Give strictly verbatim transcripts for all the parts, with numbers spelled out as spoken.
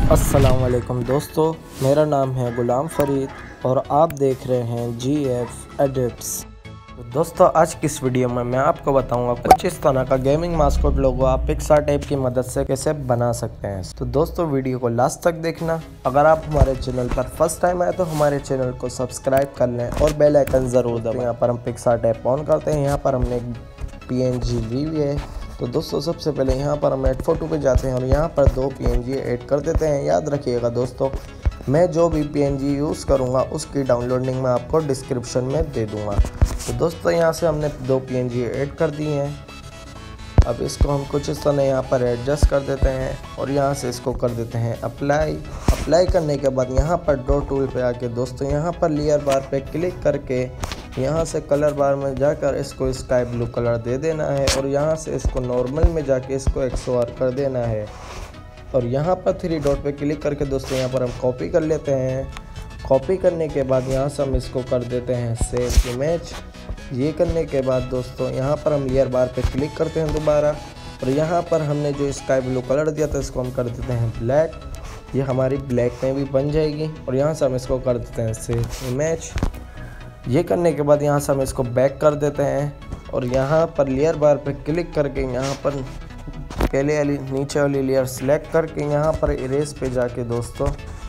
अस्सलाम वालेकुम दोस्तों, मेरा नाम है गुलाम फरीद और आप देख रहे हैं जी एफ एडिट्स। तो दोस्तों, आज की इस वीडियो में मैं आपको बताऊंगा कुछ इस तरह का गेमिंग मास्कोट लोगो आप पिक्सार्टैप की मदद से कैसे बना सकते हैं। तो दोस्तों, वीडियो को लास्ट तक देखना। अगर आप हमारे चैनल पर फर्स्ट टाइम आए तो हमारे चैनल को सब्सक्राइब कर लें और बेल आइकन ज़रूर दबाएं। यहाँ पर हम पिक्सार्टैप ऑन करते हैं। यहाँ पर हमने एक पी एन जी ली हुई है। तो दोस्तों, सबसे पहले यहाँ पर हम ऐड फोटो पे जाते हैं और यहाँ पर दो पीएनजी ऐड कर देते हैं। याद रखिएगा दोस्तों, मैं जो भी पीएनजी यूज़ करूँगा उसकी डाउनलोड लिंक मैं आपको डिस्क्रिप्शन में दे दूँगा। तो दोस्तों, यहाँ से हमने दो पीएनजी ऐड कर दिए हैं। अब इसको हम कुछ इस तरह यहाँ पर एडजस्ट कर देते हैं और यहाँ से इसको कर देते हैं अप्लाई। अप्लाई करने के बाद यहाँ पर ड्रॉ टूल पे आके दोस्तों यहाँ पर लेयर बार पे क्लिक करके यहाँ से कलर बार में जाकर इसको स्काई ब्लू कलर दे देना है और यहाँ से इसको नॉर्मल में जाके इसको एक्स ओ आर कर देना है। और यहाँ पर थ्री डॉट पे क्लिक करके दोस्तों यहाँ पर हम कॉपी कर लेते हैं। कॉपी करने के बाद यहाँ से हम इसको कर देते हैं सेव इमेज। ये करने के बाद दोस्तों यहाँ पर हम लेयर बार पे क्लिक करते हैं दोबारा और यहाँ पर हमने जो स्काई ब्लू कलर दिया था इसको हम कर देते हैं ब्लैक। ये हमारी ब्लैक में भी बन जाएगी और यहाँ से हम इसको कर देते हैं सेव इमेज। ये करने के बाद यहाँ से हम इसको बैक कर देते हैं और यहाँ पर लेयर बार पे क्लिक करके यहाँ पर पहले वाली नीचे वाली लेयर सेलेक्ट करके यहाँ पर इरेज पे जाके दोस्तों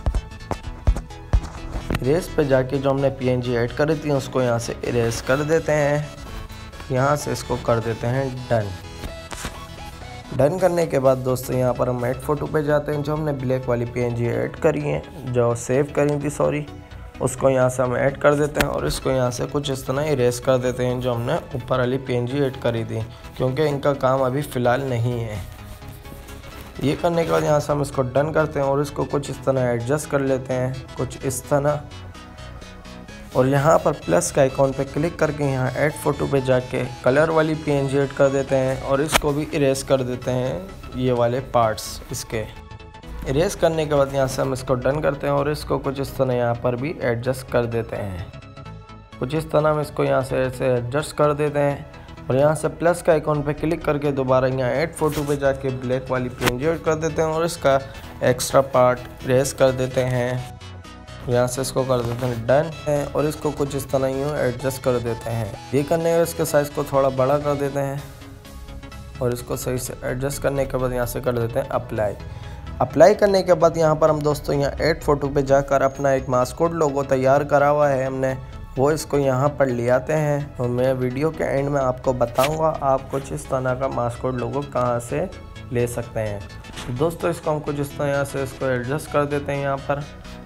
इरेज पे जाके जो हमने पीएनजी ऐड करी थी उसको यहाँ से इरेज कर देते हैं। यहाँ से इसको कर देते हैं डन। डन करने के बाद दोस्तों यहाँ पर हम ऐड फोटो पे जाते हैं। जो हमने ब्लैक वाली पीएनजी ऐड करी है, जो सेव करी थी सॉरी, उसको यहाँ से हम ऐड कर देते हैं और इसको यहाँ से कुछ इस तरह इरेज कर देते हैं जो हमने ऊपर वाली पीएनजी ऐड करी थी, क्योंकि इनका काम अभी फ़िलहाल नहीं है। ये करने के बाद यहाँ से हम इसको डन करते हैं और इसको कुछ इस तरह एडजस्ट कर लेते हैं, कुछ इस तरह। और यहाँ पर प्लस के आइकॉन पे क्लिक करके यहाँ ऐड फोटो पे जाके कलर वाली पीएनजी ऐड कर देते हैं और इसको भी इरेज कर देते हैं, ये वाले पार्ट्स इसके। इरेज करने के बाद यहाँ से हम इसको डन करते हैं और इसको कुछ इस तरह यहाँ पर भी एडजस्ट कर देते हैं। कुछ इस तरह हम इसको यहाँ से ऐसे एडजस्ट कर देते हैं और यहाँ से प्लस का आइकॉन पे क्लिक करके दोबारा यहाँ ऐड फोटो पे जाके ब्लैक वाली पीएनजी ऐड कर देते हैं और इसका एक्स्ट्रा पार्ट इरेज कर देते हैं। यहाँ से इसको कर देते हैं डन है और इसको कुछ इस तरह यूँ एडजस्ट कर देते हैं। ये करने के इसके साइज़ को थोड़ा बड़ा कर देते हैं और इसको सही से एडजस्ट करने के बाद यहाँ से कर देते हैं अप्लाई। अप्लाई करने के बाद यहाँ पर हम दोस्तों यहाँ ऐड फोटो पे जाकर अपना एक मास्कोट लोगो तैयार करा हुआ है हमने, वो इसको यहाँ पर ले आते हैं और मैं वीडियो के एंड में आपको बताऊँगा आप कुछ इस तरह का मास्कोट लोगो कहाँ से ले सकते हैं। तो दोस्तों, इसको हम कुछ इस तरह यहाँ से इसको एडजस्ट कर देते हैं। यहाँ पर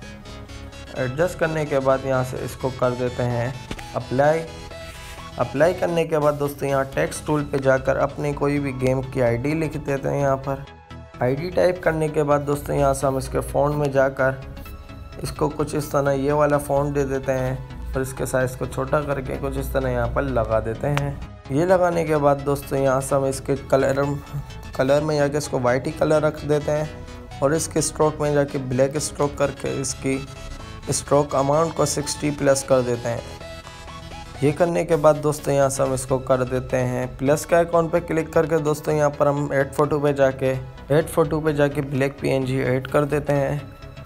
एडजस्ट करने के बाद यहाँ से इसको कर देते हैं अप्लाई। अप्लाई करने के बाद दोस्तों यहाँ टेक्स्ट टूल पे जाकर अपनी कोई भी गेम की आईडी लिख देते हैं। यहाँ पर आईडी टाइप करने के बाद दोस्तों यहाँ से हम इसके फ़ॉन्ट में जाकर इसको कुछ इस तरह ये वाला फ़ॉन्ट दे देते हैं और इसके साइज़ को छोटा करके कुछ इस तरह यहाँ पर लगा देते हैं। ये लगाने के बाद दोस्तों यहाँ से हम इसके कलर कलर में जाके इसको वाइट ही कलर रख देते हैं और इसके स्ट्रोक में जाके ब्लैक स्ट्रोक करके इसकी स्ट्रोक अमाउंट को सिक्सटी प्लस कर देते हैं। ये करने के बाद दोस्तों यहाँ से हम इसको कर देते हैं प्लस के आइकॉन पे क्लिक करके दोस्तों यहाँ पर हम ऐड फोटो पे जाके ऐड फोटो पे जाके ब्लैक पीएनजी ऐड कर देते हैं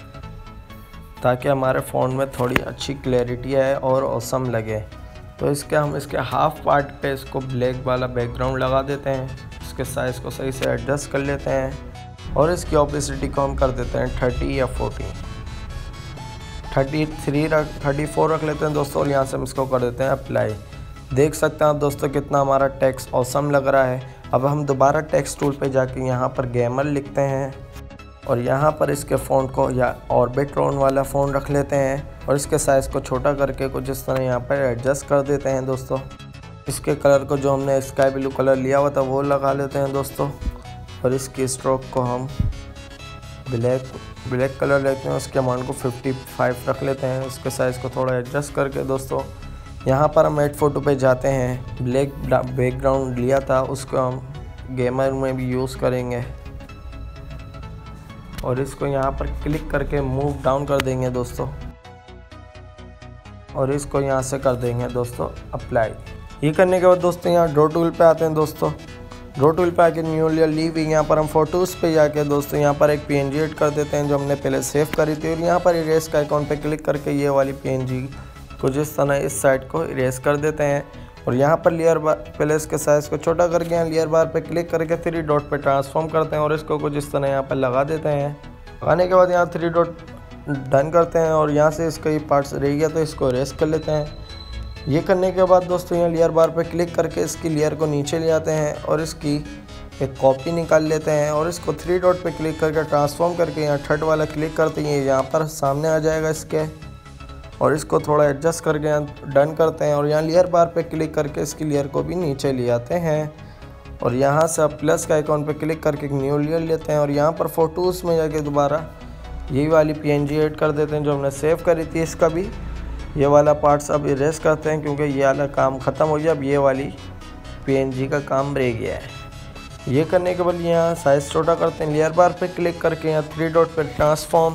ताकि हमारे फ़ोन में थोड़ी अच्छी क्लैरिटी आए और औसम लगे। तो इसके हम इसके हाफ पार्ट पे इसको ब्लैक वाला बैकग्राउंड लगा देते हैं। इसके साइज़ को सही से एडजस्ट कर लेते हैं और इसकी ऑपेसिटी को हम कर देते हैं थर्टी या फोर्टी थर्टी थ्री रख थर्टी फोर रख लेते हैं दोस्तों और यहाँ से हम इसको कर देते हैं अप्लाई। देख सकते हैं आप दोस्तों कितना हमारा टेक्स्ट ऑसम लग रहा है। अब हम दोबारा टेक्स्ट टूल पे जाके यहाँ पर गेमर लिखते हैं और यहाँ पर इसके फ़ॉन्ट को या ऑर्बिट्रॉन वाला फ़ॉन्ट रख लेते हैं और इसके साइज़ को छोटा करके कुछ इस तरह यहाँ पर एडजस्ट कर देते हैं दोस्तों। इसके कलर को जो हमने स्काई ब्लू कलर लिया हुआ था वो लगा लेते हैं दोस्तों और इसकी स्ट्रोक को हम ब्लैक ब्लैक कलर लेते हैं। उसके अमाउंट को फिफ्टी फाइव रख लेते हैं। इसके साइज़ को थोड़ा एडजस्ट करके दोस्तों यहाँ पर हम ऐड फोटो पे जाते हैं। ब्लैक बैकग्राउंड लिया था उसको हम गेमर में भी यूज़ करेंगे और इसको यहाँ पर क्लिक करके मूव डाउन कर देंगे दोस्तों और इसको यहाँ से कर देंगे दोस्तों अप्लाई। ये करने के बाद दोस्तों यहाँ ड्रॉ टूल पे आते हैं दोस्तों। ड्रॉ टूल पे आके न्यू लेयर लीविंग, यहाँ पर हम फोटोज़ पे जाके दोस्तों यहाँ पर एक पीएनजी ऐड कर देते हैं जो हमने पहले सेव करी थी। और यहाँ पर इरेज का आइकॉन पे क्लिक करके ये वाली पीएनजी को जिस तरह इस साइड को इरेज कर देते हैं। और यहाँ पर लेयर बार पहले इसके साइज़ को छोटा करके यहाँ लेयर बार पे क्लिक करके थ्री डॉट पे ट्रांसफॉर्म करते हैं और इसको कुछ इस तरह यहाँ पर लगा देते हैं। लगाने के बाद यहाँ थ्री डॉट डन करते हैं और यहाँ से इसका ये पार्ट्स रह गया तो इसको इरेज कर लेते हैं। ये करने के बाद दोस्तों यहाँ लेयर बार पे क्लिक करके इसकी लेयर को नीचे ले आते हैं और इसकी एक कॉपी निकाल लेते हैं और इसको थ्री डॉट पे क्लिक करके ट्रांसफॉर्म करके यहाँ थर्ड वाला क्लिक करते हैं, यहाँ पर सामने आ जाएगा इसके। और इसको थोड़ा एडजस्ट करके यहाँ डन करते हैं और यहाँ लेयर बार पे क्लिक करके इसकी लेयर को भी नीचे ले आते हैं। और यहाँ से आप प्लस का आइकॉन पे क्लिक करके एक न्यू लेयर लेते हैं और यहाँ पर फोटोज़ में जाके दोबारा यही वाली पीएनजी ऐड कर देते हैं जो हमने सेव करी थी। इसका भी ये वाला पार्ट्स अब इरेज करते हैं क्योंकि ये वाला काम ख़त्म हो गया, अब ये वाली पीएनजी का काम रह गया है। ये करने के बाद यहाँ साइज़ छोटा करते हैं, लेयर बार पे क्लिक करके यहाँ थ्री डॉट पे ट्रांसफॉर्म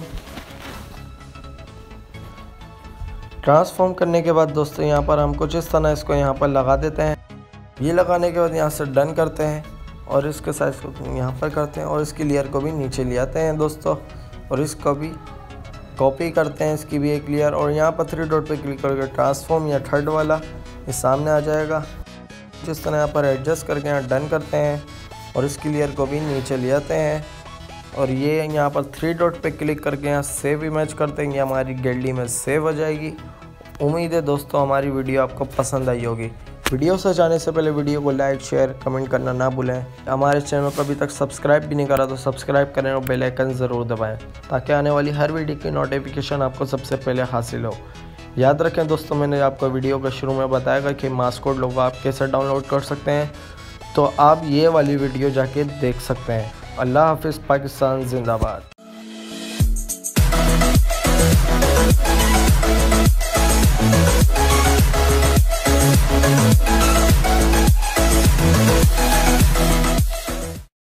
ट्रांसफॉर्म करने के बाद दोस्तों यहाँ पर हम कुछ इस तरह इसको यहाँ पर लगा देते हैं। ये लगाने के बाद यहाँ से डन करते हैं और इसके साइज़ को यहाँ पर करते हैं और इसकी लेयर को भी नीचे ले आते हैं दोस्तों। और इसको भी कॉपी करते हैं, इसकी भी एक लेयर। और यहाँ पर थ्री डॉट पे क्लिक करके ट्रांसफॉर्म या थर्ड वाला ये सामने आ जाएगा। जिस तरह यहाँ पर एडजस्ट करके यहाँ डन करते हैं और इसकी लेयर को भी नीचे ले आते हैं। और ये यहाँ पर थ्री डॉट पे क्लिक करके यहाँ सेव इमेज करते हैं, ये हमारी गैलरी में सेव हो जाएगी। उम्मीद है दोस्तों हमारी वीडियो आपको पसंद आई होगी। वीडियो से जाने से पहले वीडियो को लाइक शेयर कमेंट करना ना भूलें। हमारे चैनल को अभी तक सब्सक्राइब भी नहीं करा तो सब्सक्राइब करें और बेल आइकन ज़रूर दबाएं ताकि आने वाली हर वीडियो की नोटिफिकेशन आपको सबसे पहले हासिल हो। याद रखें दोस्तों, मैंने आपको वीडियो के शुरू में बताया कि मास्कोट लोगो आप कैसे डाउनलोड कर सकते हैं, तो आप ये वाली वीडियो जाके देख सकते हैं। अल्लाह हाफिज़, पाकिस्तान जिंदाबाद।